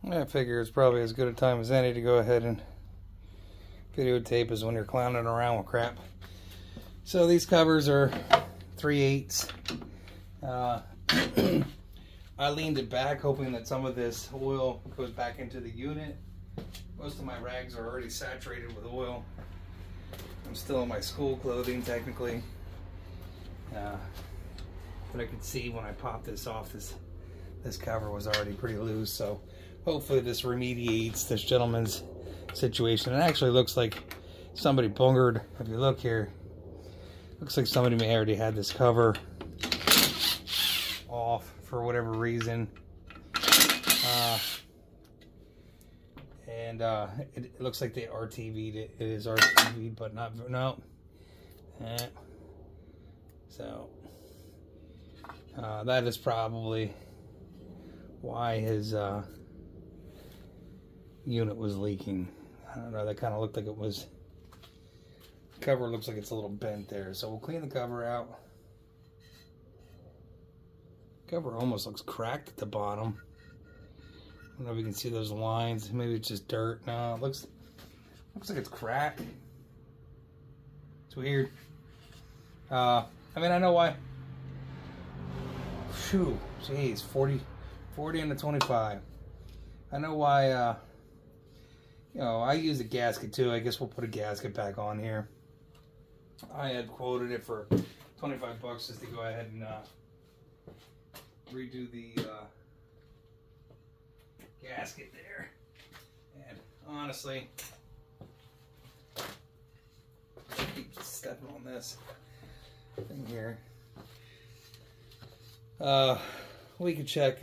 I figure it's probably as good a time as any to go ahead and videotape as when you're clowning around with crap. So these covers are 3/8. I leaned it back hoping that some of this oil goes back into the unit. Most of my rags are already saturated with oil. I'm still in my school clothing technically. But I could see when I popped this off, this cover was already pretty loose, so hopefully this remediates this gentleman's situation. It actually looks like somebody bungered. If you look here, looks like somebody may already had this cover off for whatever reason. It looks like they RTV'd it. It is RTV'd, but not, no. So that is probably why his unit was leaking. I don't know, that kind of looked like it was, the cover looks like it's a little bent there. So we'll clean the cover out. Cover almost looks cracked at the bottom. I don't know if you can see those lines. Maybe it's just dirt. No, it looks like it's cracked. It's weird. I mean, I know why. Phew, jeez, 40 into 25. I know why, you know, I use a gasket too. I guess we'll put a gasket back on here. I had quoted it for 25 bucks just to go ahead and redo the gasket there. And honestly, I keep stepping on this thing here. We could check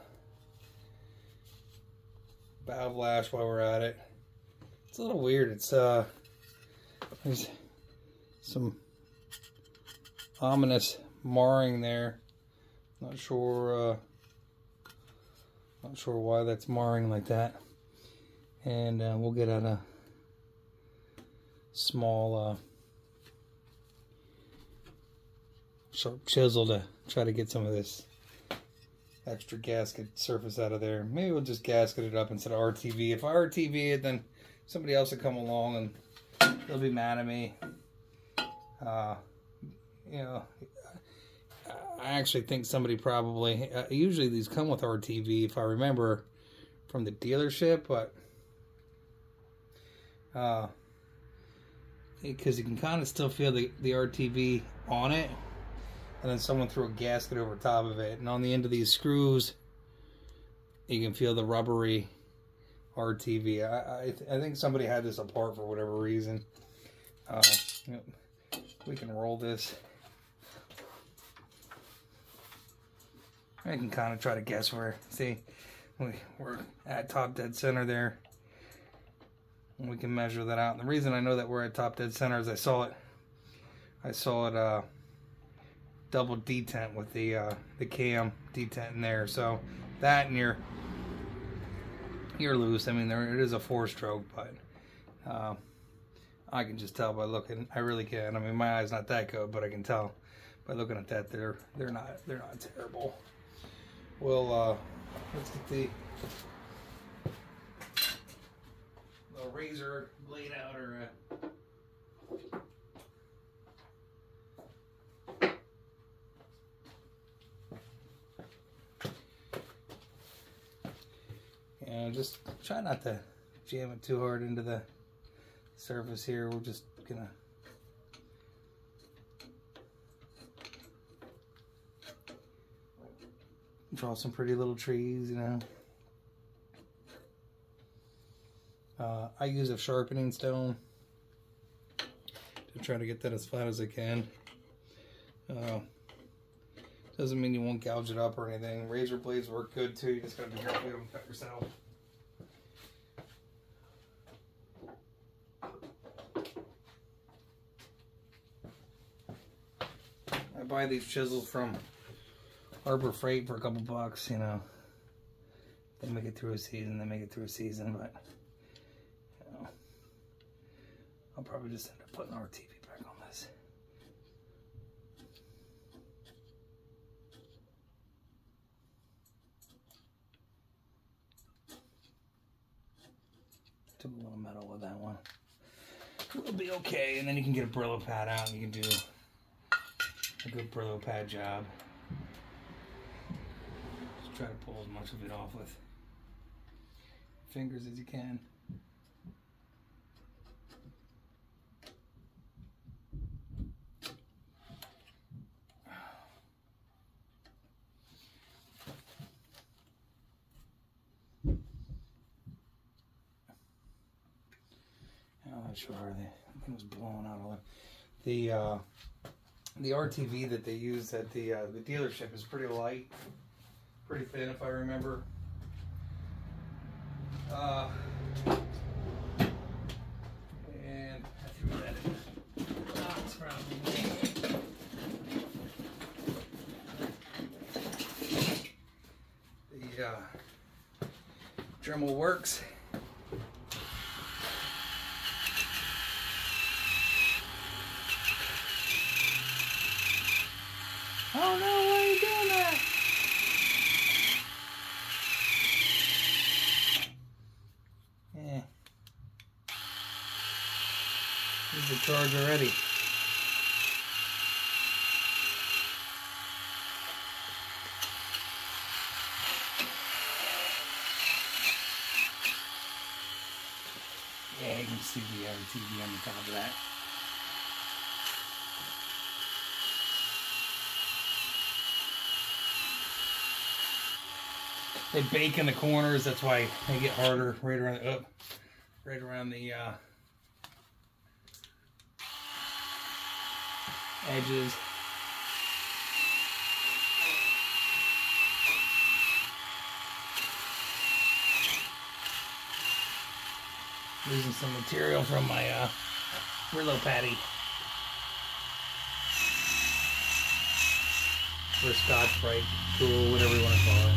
valve lash while we're at it. It's a little weird. It's there's some ominous marring there. Not sure why that's marring like that. And we'll get out a small sharp chisel to try to get some of this extra gasket surface out of there. Maybe we'll just gasket it up instead of RTV. If I RTV it, then somebody else will come along and they'll be mad at me. You know, I actually think somebody probably, usually these come with RTV if I remember from the dealership, but because you can kind of still feel the RTV on it, and then someone threw a gasket over top of it, and on the end of these screws you can feel the rubbery RTV. I think somebody had this apart for whatever reason. We can roll this. I can kind of try to guess where. See, we're at top dead center there. We can measure that out. And the reason I know that we're at top dead center is I saw it double detent with the cam detent in there. So that and you're loose. I mean, it is a 4-stroke, but I can just tell by looking. I really can. I mean, my eye's not that good, but I can tell by looking at that they're not terrible. Well, let's get the razor blade out, or just try not to jam it too hard into the surface here. We're just gonna draw some pretty little trees, you know. I use a sharpening stone to try to get that as flat as I can. Doesn't mean you won't gouge it up or anything. Razor blades work good too. You just gotta be careful you don't cut yourself. I buy these chisels from Harbor Freight for a couple bucks, you know. They make it through a season, but you know, I'll probably just end up putting RTV back on this. Took a little metal with that one. It'll be okay, and then you can get a Brillo pad out and you can do a good Brillo pad job. Just try to pull as much of it off with fingers as you can. I'm not sure how it was blowing out all the RTV that they use at the dealership is pretty light, pretty thin if I remember. And I threw that in the box probably. The Dremel works. Oh no, why are you doing that? Yeah. Here's the charge already. Yeah, you can see the RTV on the top of that. They bake in the corners, that's why they get harder right around the edges. Losing some material from my Brillo patty. Or Scotch-Brite tool, whatever you want to call it.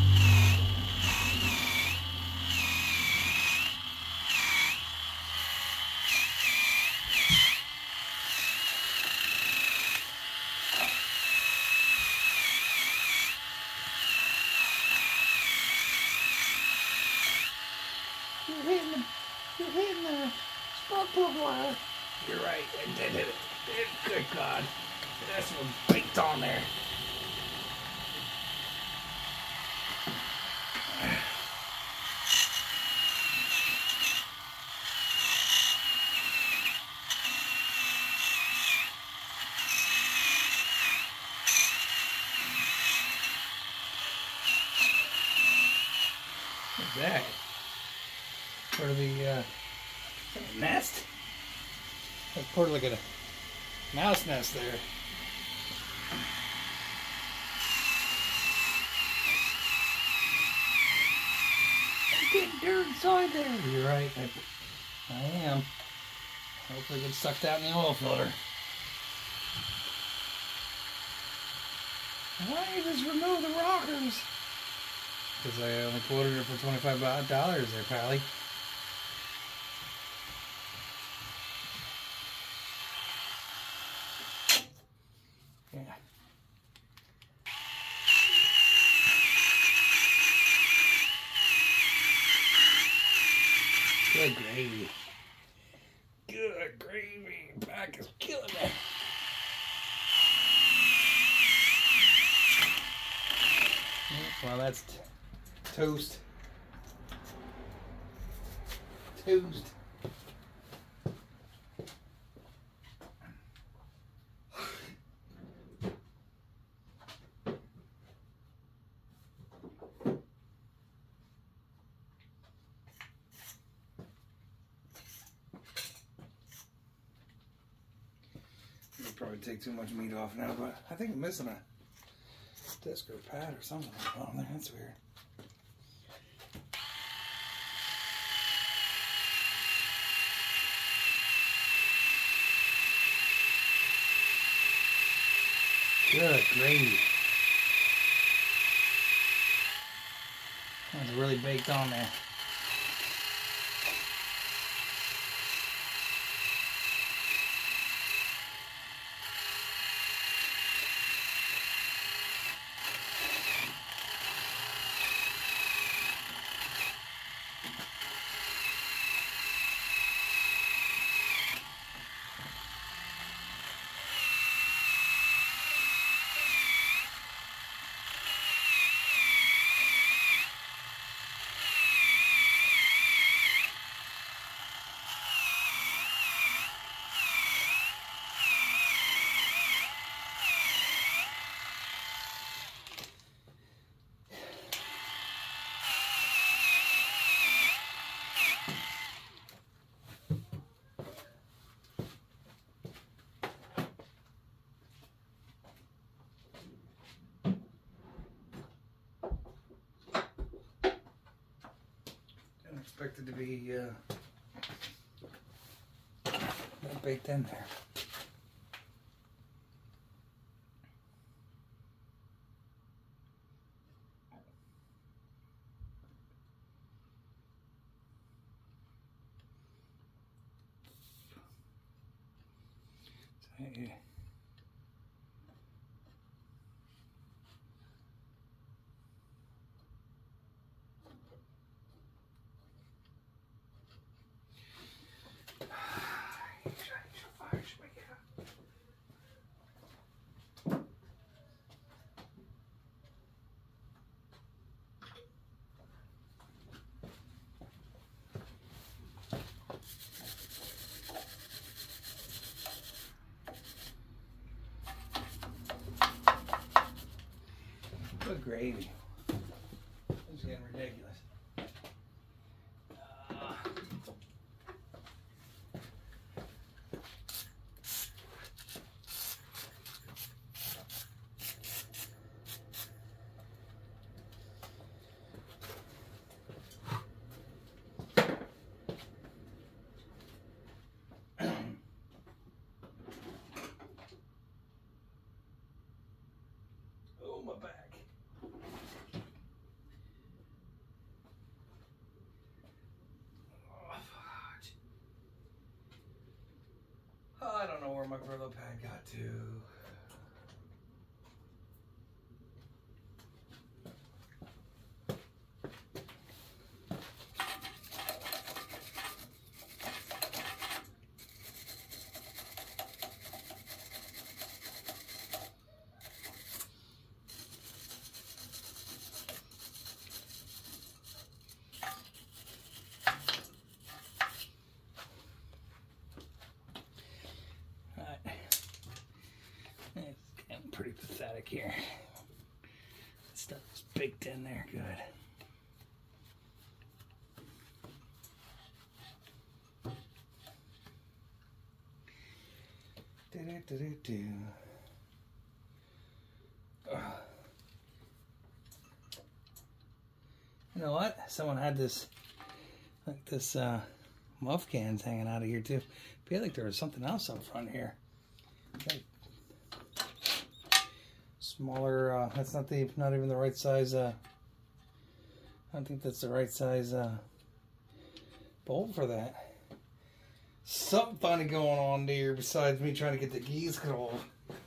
You're hitting the spark plug wire. You're right, I did hit it. Good God. That's what baked on there. What's that? Part of the nest? That's part of like a mouse nest there. I'm getting dirt inside there. You're right. I am. Hopefully it gets sucked out in the oil filter. Why don't you just remove the rockers? Because I only quoted it for $25 there, Pally. Yeah. Good gravy. Good gravy. Back is killing me. Well, that's toast. Toast. I'll probably take too much meat off now, but I think I'm missing a disc or pad or something on the bottom there. That's weird. Good gravy. That's really baked on there. expect it to be baked in there. So, yeah. Good gravy. It's getting ridiculous. Oh, my back. I don't know where my Brillo pad got to. Pretty pathetic here. Stuff is baked in there good. You know what? Someone had this, like this muff cans hanging out of here too. I feel like there was something else up front here. Okay. Smaller, that's not even the right size, I don't think that's the right size bowl for that. Something funny going on there besides me trying to get the gasket off.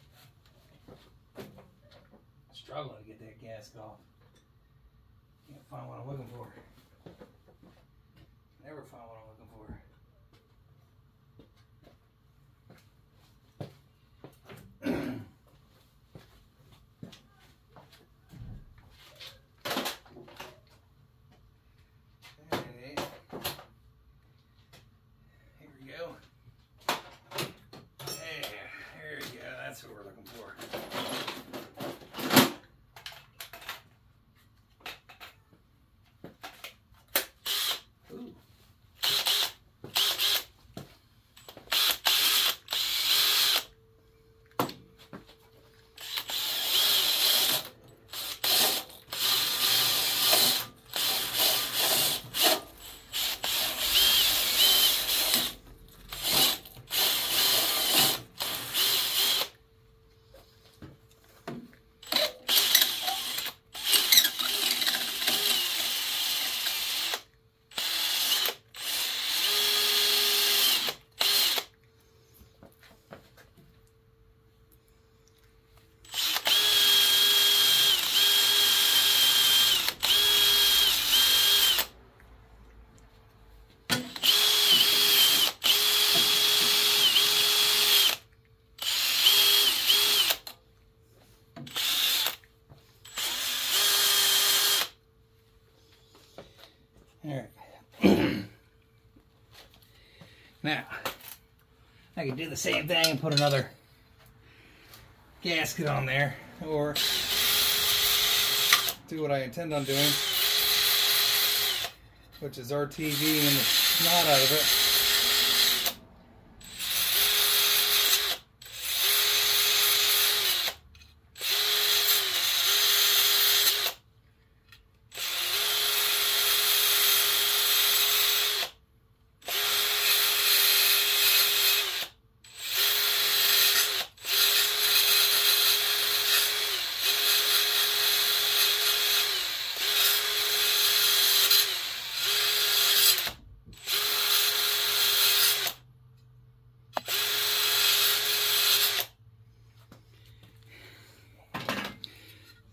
Struggling to get that gasket off. Can't find what I'm looking for. Never find what I'm looking for. That's what we're looking for. Ooh. Alright. Now, I can do the same thing and put another gasket on there, or do what I intend on doing, which is RTVing the snot out of it.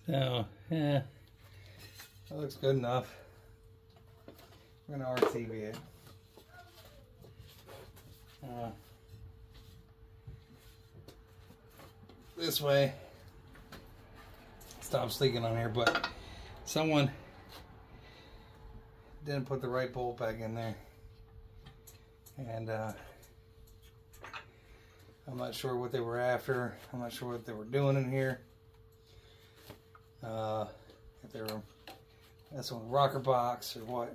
So, yeah, that looks good enough. We're gonna RTV it. This way, stops leaking on here, but someone didn't put the right bolt back in there, and I'm not sure what they were after. I'm not sure what they were doing in here. If they were messing with rocker box or what.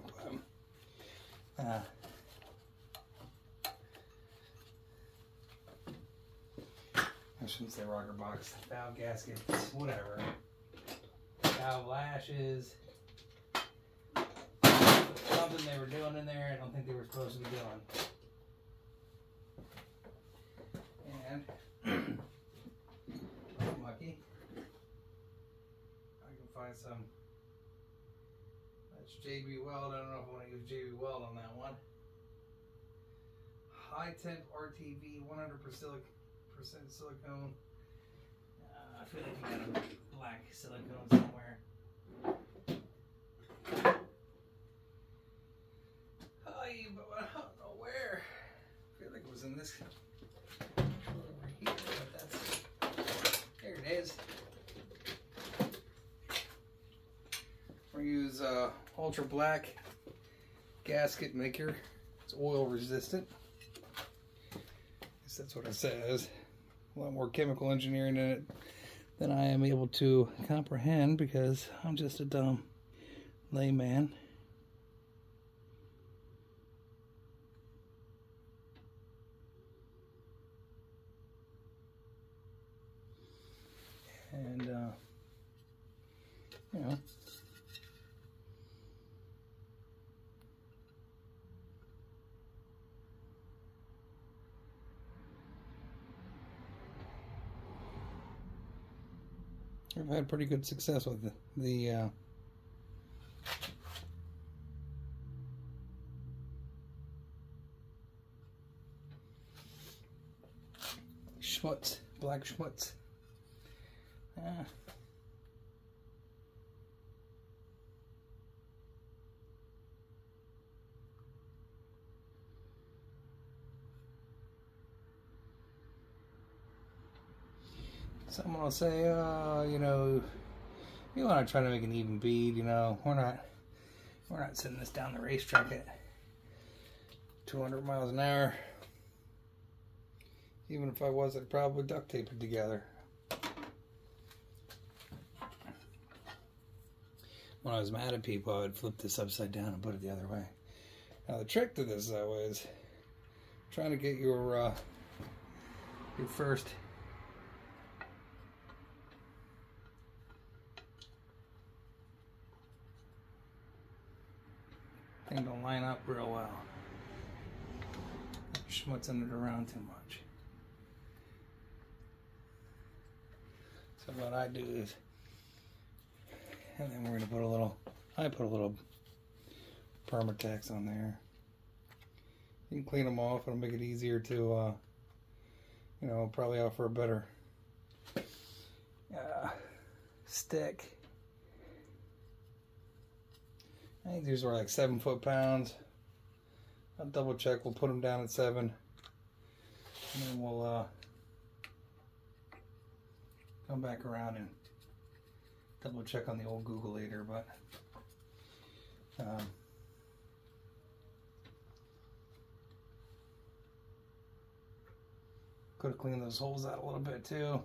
I shouldn't say rocker box. Valve gaskets, whatever. Valve lashes. Something they were doing in there I don't think they were supposed to be doing. And I'm lucky. I can find some. That's JB Weld. I don't know if I want to use JB Weld on that one. High temp RTV, 100% silicone. I feel like you got a black silicone somewhere. Hi, but I don't know where. I feel like it was in this over here, but that's there. It is. We use ultra black gasket maker. It's oil resistant. That's what it says. A lot more chemical engineering in it than I am able to comprehend because I'm just a dumb layman. And you know, I've had pretty good success with the schmutz, black schmutz. Someone will say, you know, you want to try to make an even bead. You know, we're not sending this down the racetrack at 200 miles an hour. Even if I was, I'd probably duct tape it together. When I was mad at people, I would flip this upside down and put it the other way. Now the trick to this, though, is trying to get your first thing to line up real well. Not schmutzing it around too much. So what I do is, and then we're going to put a little, I put a little Permatex on there. You can clean them off, it'll make it easier to, you know, probably offer a better stick. I think these are like 7 foot-pounds. I'll double check, we'll put them down at 7. And then we'll come back around and double check on the old Google later, but could have cleaned those holes out a little bit too.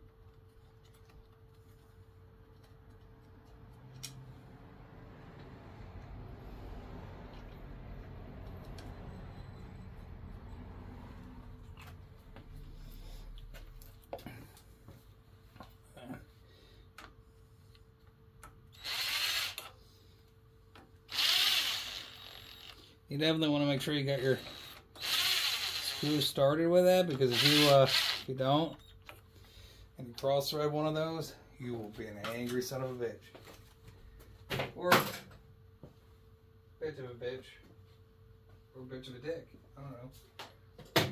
You definitely want to make sure you got your screw started with that, because if you don't, and you cross thread one of those, you will be an angry son of a bitch. Or bitch of a bitch. Or bitch of a dick. I don't know.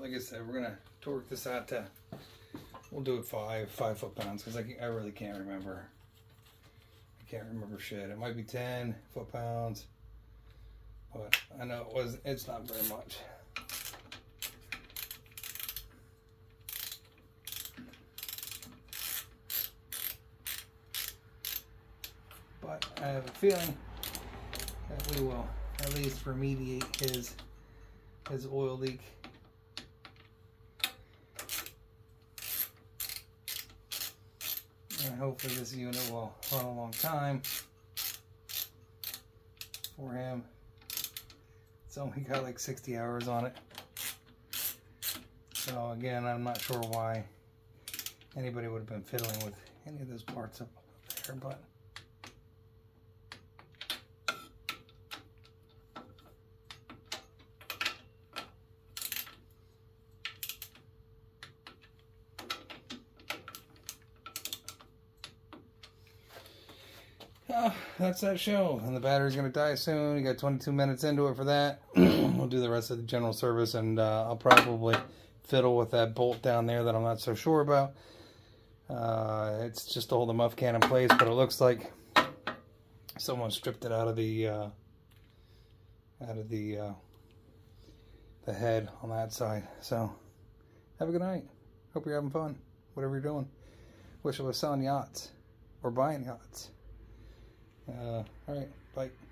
like I said, we're gonna torque this out to, we'll do it 5 foot-pounds, because I really can't remember. I can't remember shit. It might be 10 foot-pounds, but I know it's not very much. But I have a feeling that we will at least remediate his oil leak. And hopefully this unit will run a long time for him. It's only got like 60 hours on it. So again, I'm not sure why anybody would have been fiddling with any of those parts up there, but oh, that's that show. And the battery's going to die soon. You got 22 minutes into it for that. We'll do the rest of the general service, and I'll probably fiddle with that bolt down there that I'm not so sure about. It's just to hold the muff can in place, but it looks like someone stripped it out of the head on that side. So have a good night. Hope you're having fun, whatever you're doing. Wish I was selling yachts or buying yachts. All right, bye.